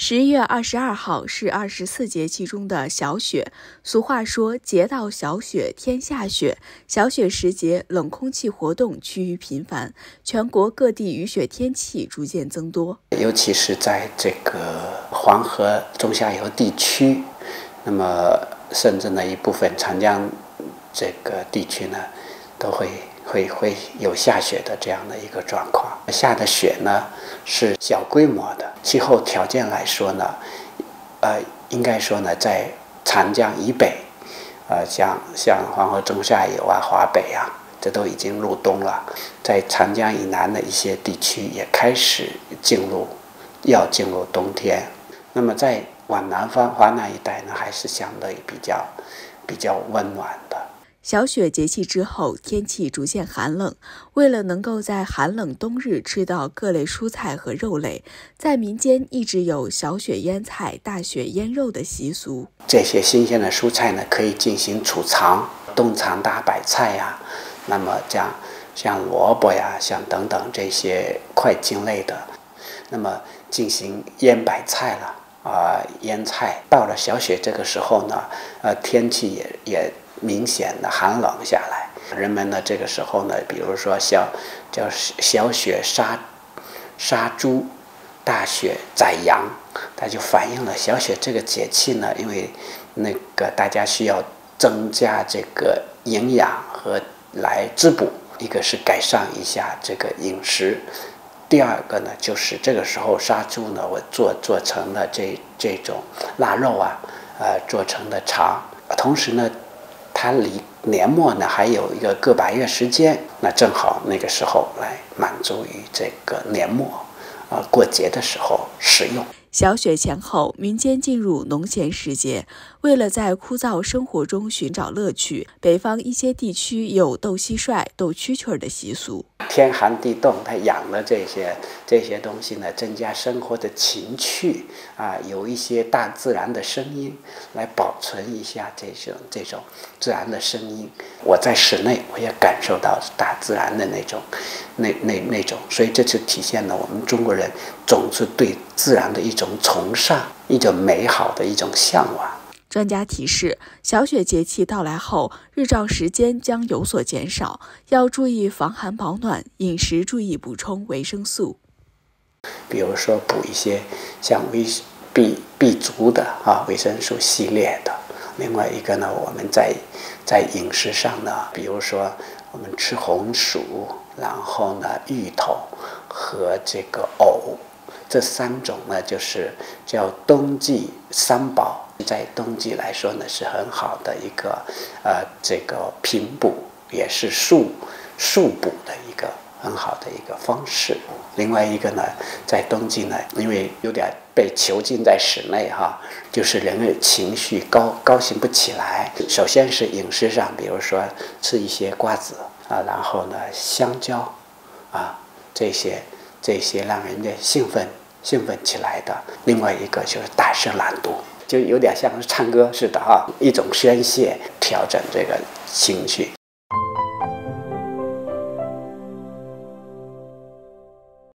11月22号是24节气中的小雪，俗话说节到小雪天下雪。小雪时节，冷空气活动趋于频繁，全国各地雨雪天气逐渐增多。 尤其是在这个黄河中下游地区，那么甚至呢一部分长江这个地区呢，都会有下雪的这样的一个状况。下的雪呢是小规模的，气候条件来说呢，应该说呢，在长江以北，像黄河中下游啊、华北啊，这都已经入冬了。在长江以南的一些地区也开始要进入冬天。那么在往南方华南一带呢，还是相对比较温暖的。 小雪节气之后，天气逐渐寒冷。为了能够在寒冷冬日吃到各类蔬菜和肉类，在民间一直有小雪腌菜、大雪腌肉的习俗。 这些新鲜的蔬菜呢，可以进行储藏、冻藏大白菜呀，那么像萝卜呀、像等等这些快茎类的，那么进行腌白菜了腌菜。到了小雪这个时候呢，天气也明显的寒冷下来，人们呢这个时候呢，比如说叫小雪杀猪，大雪宰羊，它就反映了小雪这个节气呢，因为那个大家需要增加这个营养和来滋补，一个是改善一下这个饮食，第二个呢就是这个时候杀猪呢，我做成了这种腊肉做成的肠，同时呢它离年末呢还有一个把月时间，那正好那个时候来满足于这个年末过节的时候食用。 小雪前后，民间进入农闲时节。为了在枯燥生活中寻找乐趣，北方一些地区有斗蟋蟀、斗蛐蛐的习俗。 天寒地冻，它养了这些东西呢，增加生活的情趣有一些大自然的声音来保存一下这种自然的声音。我在室内我也感受到大自然的那种，所以这就体现了我们中国人总是对自然的一种崇尚，一种美好的一种向往。 专家提示，小雪节气到来后，日照时间将有所减少，要注意防寒保暖，饮食注意补充维生素。 比如说补一些像B族的维生素系列的。另外一个呢，我们在饮食上呢，比如说我们吃红薯，然后呢芋头和这个藕，这三种呢就是叫冬季三宝。在冬季来说呢，是很好的一个这个平补，也是速补的一个很好的一个方式。另外一个呢，在冬季呢，因为有点被囚禁在室内就是人的情绪高兴不起来。首先是饮食上，比如说吃一些瓜子然后呢香蕉这些让人家兴奋起来的。另外一个就是大声朗读，就有点像是唱歌似的一种宣泄，调整这个情绪。